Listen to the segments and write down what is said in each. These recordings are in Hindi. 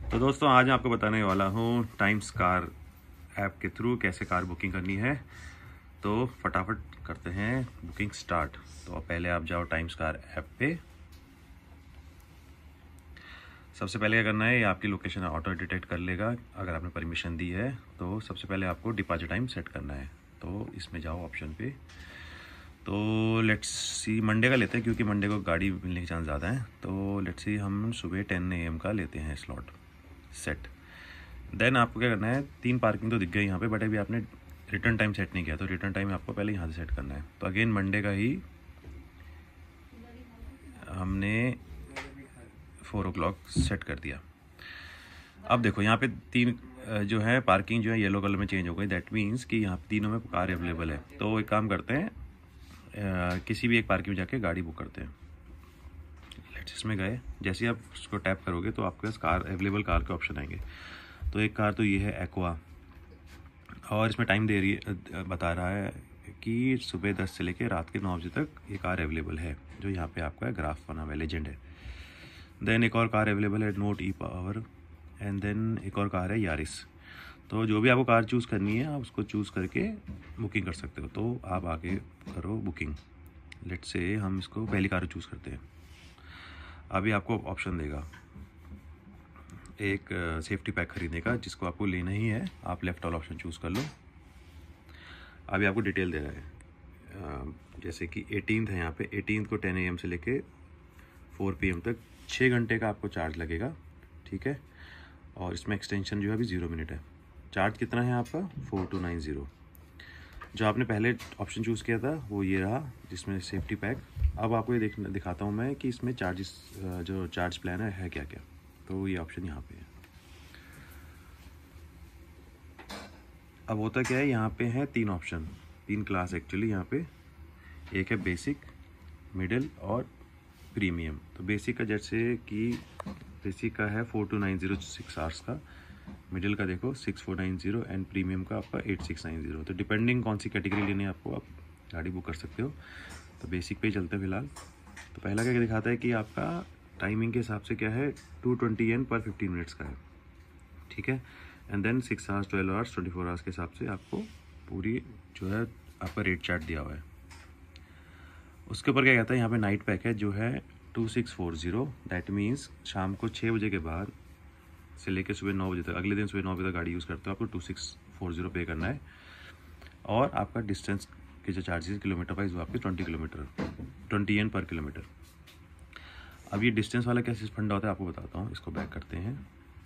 तो दोस्तों आज मैं आपको बताने वाला हूँ टाइम्स कार ऐप के थ्रू कैसे कार बुकिंग करनी है। तो फटाफट करते हैं बुकिंग स्टार्ट। तो पहले आप जाओ टाइम्स कार ऐप पे। सबसे पहले क्या करना है, ये आपकी लोकेशन ऑटो डिटेक्ट कर लेगा अगर आपने परमिशन दी है। तो सबसे पहले आपको डिपार्चर टाइम सेट करना है। तो इसमें जाओ ऑप्शन पे। तो लेट्स सी मंडे का लेते हैं क्योंकि मंडे को गाड़ी मिलने के चांस ज़्यादा हैं। तो लेट्स सी हम सुबह 10 AM का लेते हैं स्लॉट सेट। देन आपको क्या करना है, 3 पार्किंग तो दिख गई यहाँ पे, बट अभी आपने रिटर्न टाइम सेट नहीं किया। तो रिटर्न टाइम आपको पहले यहाँ से सेट करना है। तो अगेन मंडे का ही हमने 4 o'clock सेट कर दिया। अब देखो यहाँ पे 3 जो है पार्किंग जो है येलो कलर में चेंज हो गई। दैट मीन्स कि यहाँ पे तीनों में कार अवेलेबल है। तो एक काम करते हैं, किसी भी एक पार्किंग में जाके गाड़ी बुक करते हैं। लेट्स इसमें गए, जैसे ही आप उसको टैप करोगे तो आपके पास कार अवेलेबल कार के ऑप्शन आएंगे। तो एक कार तो ये है एक्वा, और इसमें टाइम दे रही है, बता रहा है कि सुबह 10 से लेकर रात के 9 बजे तक ये कार अवेलेबल है, जो यहाँ पे आपका ग्राफ बना हुआ है, लेजेंड है। देन एक और कार अवेलेबल है Note e power, and then एक और कार है यारिस। तो जो भी आपको कार चूज़ करनी है आप उसको चूज़ करके बुकिंग कर सकते हो। तो आप आगे करो बुकिंग। लेट्स से हम इसको पहली कार चूज़ करते हैं। अभी आपको ऑप्शन देगा एक सेफ्टी पैक खरीदने का, जिसको आपको लेना ही है। आप लेफ्ट वाला ऑप्शन चूज़ कर लो। अभी आपको डिटेल दे रहा है, जैसे कि 18th है यहाँ पे। 18th को 10 AM से लेके 4 PM तक 6 घंटे का आपको चार्ज लगेगा, ठीक है। और इसमें एक्सटेंशन जो है अभी 0 मिनट है। चार्ज कितना है आपका 4290। जो आपने पहले ऑप्शन चूज़ किया था वो ये रहा, जिसमें सेफ्टी पैक। अब आपको ये दिखाता हूँ मैं कि इसमें चार्जेस, जो चार्ज प्लान है क्या क्या। तो ये ऑप्शन यहाँ पे है। अब होता क्या है, यहाँ पे है 3 ऑप्शन, 3 क्लास एक्चुअली यहाँ पे। एक है बेसिक, मिडिल और प्रीमियम। तो बेसिक का जैसे कि बेसिक का है 4290 6 आवर्स का, मिडिल का देखो 6490 एंड प्रीमियम का आपका 8690। तो डिपेंडिंग कौन सी कैटेगरी लेनी है आपको, आप गाड़ी बुक कर सकते हो। तो बेसिक पे ही चलते हैं फिलहाल। तो पहला क्या दिखाता है कि आपका टाइमिंग के हिसाब से क्या है 220 Yen पर 15 मिनट्स का है, ठीक है। And then 6 hours, 12 hours, 24 hours के हिसाब से आपको पूरी जो है आपका रेट चार्ट दिया हुआ है। उसके ऊपर क्या कहता है, यहाँ पे नाइट पैक है जो है 2640। दैट मीन्स शाम को 6 बजे के बाद से लेकर सुबह 9 बजे तक, अगले दिन सुबह 9 बजे तक गाड़ी यूज़ करते हो, आपको 2640 पे करना है। और आपका डिस्टेंस के जो चार्जेस किलोमीटर वाइज वो आपके 20 Yen पर किलोमीटर। अब ये डिस्टेंस वाला कैसे फंडा होता है आपको बताता हूँ। इसको बैक करते हैं।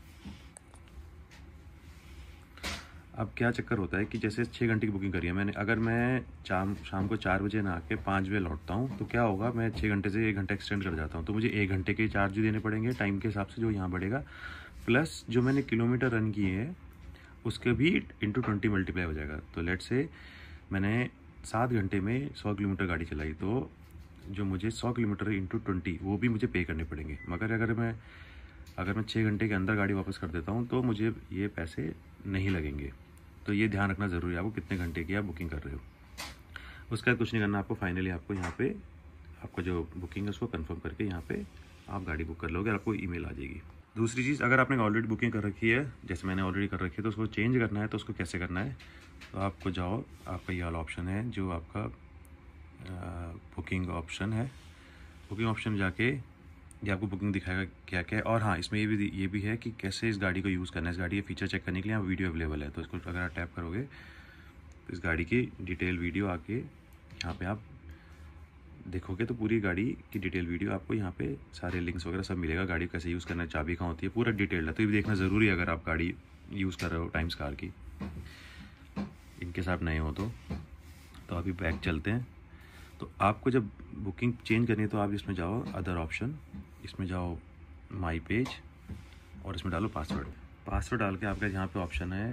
अब क्या चक्कर होता है कि जैसे 6 घंटे की बुकिंग करी है मैंने, अगर मैं शाम को 4 बजे ना आके 5 बजे लौटता हूँ तो क्या होगा, मैं 6 घंटे से 1 घंटा एक्सटेंड कर जाता हूँ। तो मुझे 1 घंटे के चार्ज भी देने पड़ेंगे टाइम के हिसाब से जो यहाँ बढ़ेगा, प्लस जो मैंने किलोमीटर रन किए हैं उसके भी इंटू 20 मल्टीप्लाई हो जाएगा। तो लेट से मैंने 7 घंटे में 100 किलोमीटर गाड़ी चलाई, तो जो मुझे 100 किलोमीटर इंटू 20 वो भी मुझे पे करने पड़ेंगे। मगर अगर मैं 6 घंटे के अंदर गाड़ी वापस कर देता हूँ तो मुझे ये पैसे नहीं लगेंगे। तो ये ध्यान रखना ज़रूरी है आपको कितने घंटे की आप बुकिंग कर रहे हो। उसके बाद कुछ नहीं करना आपको, फाइनली आपको यहाँ पे आपका जो बुकिंग है उसको कंफर्म करके यहाँ पे आप गाड़ी बुक कर लोगे और आपको ईमेल आ जाएगी। दूसरी चीज़, अगर आपने ऑलरेडी बुकिंग कर रखी है, जैसे मैंने ऑलरेडी कर रखी है, तो उसको चेंज करना है। तो उसको कैसे करना है, तो आपको जाओ, आपका ये वाला ऑप्शन है जो आपका बुकिंग ऑप्शन है। बुकिंग ऑप्शन जाके ये आपको बुकिंग दिखाएगा क्या क्या है। और हाँ, इसमें ये भी है कि कैसे इस गाड़ी को यूज़ करना है। इस गाड़ी के फीचर चेक करने के लिए यहाँ वीडियो अवेलेबल है। तो इसको अगर आप टैप करोगे तो इस गाड़ी की डिटेल वीडियो आके यहाँ पे आप देखोगे तो पूरी गाड़ी की डिटेल वीडियो आपको यहाँ पे सारे लिंक्स वगैरह सब मिलेगा। गाड़ी को कैसे यूज़ करना है, चाबी कहाँ होती है, पूरा डिटेल है। तो ये भी देखना ज़रूरी है अगर आप गाड़ी यूज़ कर रहे हो टाइम्स कार की, इनके साथ नए हो तो अभी बैक चलते हैं। तो आपको जब बुकिंग चेंज करनी है तो आप इसमें जाओ अदर ऑप्शन, इसमें जाओ माई पेज और इसमें डालो पासवर्ड डाल के आपका यहाँ पे ऑप्शन है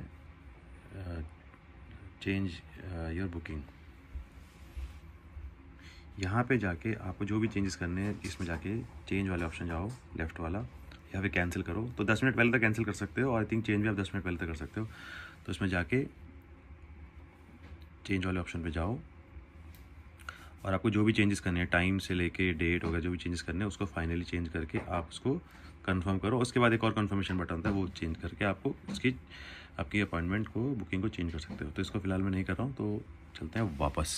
चेंज योर बुकिंग। यहाँ पे जाके आपको जो भी चेंजेस करने हैं इसमें जाके चेंज वाले ऑप्शन जाओ, लेफ़्ट वाला, यहाँ पे कैंसिल करो। तो 10 मिनट पहले तक कैंसिल कर सकते हो और आई थिंक चेंज भी आप 10 मिनट पहले तक कर सकते हो। तो इसमें जाके चेंज वाले ऑप्शन पे जाओ और आपको जो भी चेंजेस करने हैं, टाइम से लेके डेट वगैरह जो भी चेंजेस करने हैं उसको फाइनली चेंज करके आप उसको कंफर्म करो। उसके बाद एक और कंफर्मेशन बटन होता है, वो चेंज करके आपको आपकी अपॉइंटमेंट को, बुकिंग को चेंज कर सकते हो। तो इसको फ़िलहाल मैं नहीं कर रहा हूँ, तो चलते हैं वापस।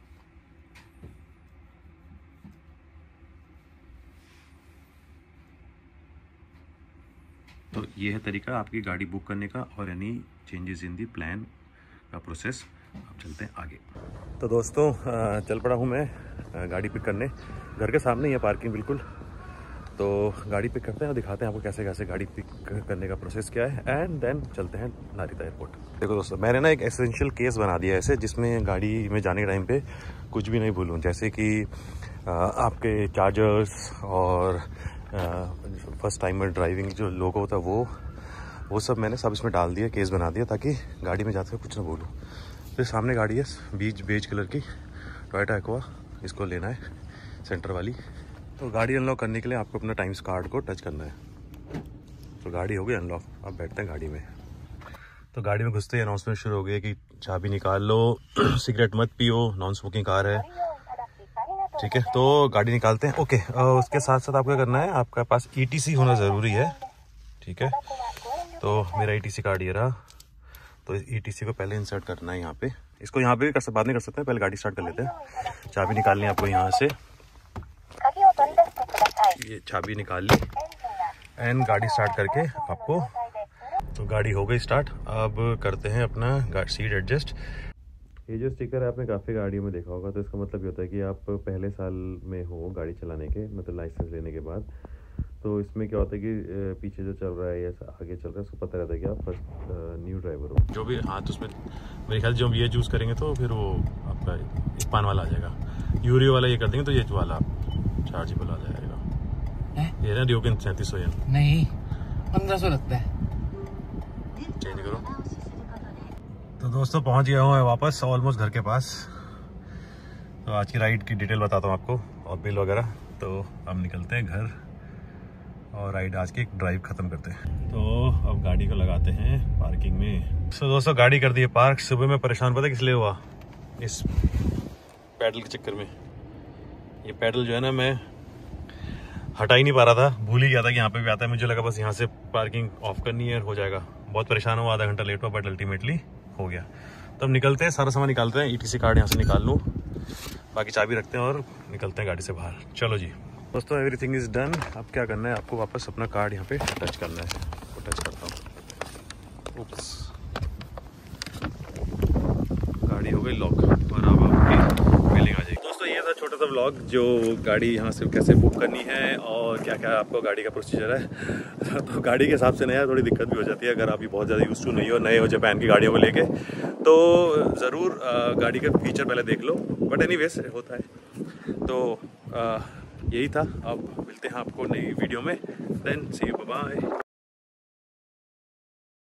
तो ये है तरीका आपकी गाड़ी बुक करने का और any changes in the plan का प्रोसेस। अब चलते हैं आगे। तो दोस्तों चल पड़ा हूँ मैं गाड़ी पिक करने। घर के सामने ही है पार्किंग बिल्कुल। तो गाड़ी पिक करते हैं और दिखाते हैं आपको कैसे कैसे गाड़ी पिक करने का प्रोसेस क्या है, एंड देन चलते हैं नारिता एयरपोर्ट। देखो दोस्तों, मैंने ना एक एसेंशियल केस बना दिया है ऐसे, जिसमें गाड़ी में जाने के टाइम पे कुछ भी नहीं भूलूँ। जैसे कि आपके चार्जर्स और फर्स्ट टाइमर ड्राइविंग जो लोगो होता है वो सब मैंने सब इसमें डाल दिया, केस बना दिया, ताकि गाड़ी में जाते हुए कुछ ना भूलूँ। तो सामने गाड़ी है बेज कलर की टोयोटा एक्वा, इसको लेना है सेंटर वाली। तो गाड़ी अनलॉक करने के लिए आपको अपना टाइम्स कार्ड को टच करना है। तो गाड़ी हो गई अनलॉक, अब बैठते हैं गाड़ी में। तो गाड़ी में घुसते ही अनाउंसमेंट शुरू हो गई कि चाबी निकाल लो, सिगरेट मत पियो, नॉन स्मोकिंग कार है, ठीक है। तो गाड़ी निकालते हैं। ओके, उसके साथ साथ आपको क्या करना है, आपके पास ETC होना ज़रूरी है, ठीक है। तो मेरा ETC कार्ड ये रहा। तो इस ETC को पहले इंसर्ट करना है यहाँ पे। इसको यहाँ पे भी बाद में कर सकते हैं, पहले गाड़ी स्टार्ट कर लेते हैं। चाबी निकालनी है आपको यहाँ से, ये चाबी निकाल ली एंड गाड़ी स्टार्ट करके आपको, तो गाड़ी हो गई स्टार्ट। अब करते हैं अपना सीट एडजस्ट। ये जो स्टिकर है आपने काफ़ी गाड़ियों में देखा होगा। तो इसका मतलब ये होता है कि आप पहले साल में हो गाड़ी चलाने के, मतलब लाइसेंस लेने के बाद। तो इसमें क्या होता है कि पीछे जो चल रहा है या आगे चल रहा है उसको पता रहता है कि आप फर्स्ट न्यू ड्राइवर हो। जो भी हाथ उसमें मेरे ख्याल जो हम ये चूज़ करेंगे तो फिर वो आपका इस्पान वाला आ जाएगा। यूरियो वाला ये कर देंगे तो ये वाला चार्जेबल आ जाएगा। ये ना ड्यूकिन 3700 नहीं 1500 लगता है, चेंज करो। तो दोस्तों पहुंच गया हूँ वापस ऑलमोस्ट घर के पास। तो आज की राइड की डिटेल बताता हूँ आपको और बिल वगैरह। तो अब निकलते हैं घर और राइड आज की एक ड्राइव ख़त्म करते हैं। तो अब गाड़ी को लगाते हैं पार्किंग में। तो दोस्तों गाड़ी कर दी है पार्क। सुबह में परेशान पता किस लिए हुआ, इस पैडल के चक्कर में। ये पैडल जो है ना मैं हटा ही नहीं पा रहा था, भूल ही गया था कि यहाँ पे भी आता है। मुझे लगा बस यहाँ से पार्किंग ऑफ करनी है, हो जाएगा। बहुत परेशान हुआ, आधा घंटा लेट हुआ, बट अल्टीमेटली हो गया। तो अब निकलते हैं, सारा सामान निकालते हैं। ETC कार्ड यहाँ से निकाल लूँ, बाकी चाबी रखते हैं और निकलते हैं गाड़ी से बाहर। चलो जी दोस्तों, एवरीथिंग इज़ डन। अब क्या करना है, आपको वापस अपना कार्ड यहाँ पे टच करना है। तो टच करता हूँ, उप्स, गाड़ी हो गई लॉक और अब आपकी फीलिंग आ जाएगी। दोस्तों ये था छोटा सा व्लॉग, जो गाड़ी यहाँ से कैसे बुक करनी है और क्या क्या आपको गाड़ी का प्रोसीजर है। तो गाड़ी के हिसाब से नया थोड़ी दिक्कत भी हो जाती है, अगर आप बहुत ज़्यादा यूज़ टू नहीं हो, नए हो जापान की गाड़ियों को लेके, तो ज़रूर गाड़ी का फीचर पहले देख लो। बट एनीवेज होता है। तो यही था। अब मिलते हैं आपको नई वीडियो में। Then see you, bye.